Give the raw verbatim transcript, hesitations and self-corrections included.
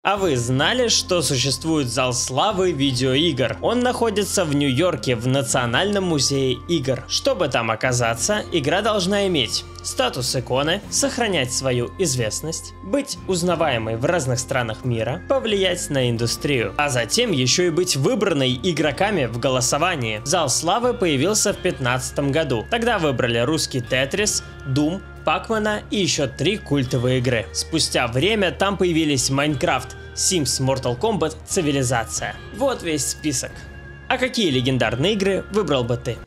А вы знали, что существует зал славы видеоигр? Он находится в Нью-Йорке в Национальном музее игр. Чтобы там оказаться, игра должна иметь статус иконы, сохранять свою известность, быть узнаваемой в разных странах мира, повлиять на индустрию, а затем еще и быть выбранной игроками в голосовании. Зал славы появился в две тысячи пятнадцатом году. Тогда выбрали русский Тетрис, Doom, Пакмана и еще три культовые игры. Спустя время там появились Майнкрафт, Sims, Mortal Kombat, Цивилизация. Вот весь список. А какие легендарные игры выбрал бы ты?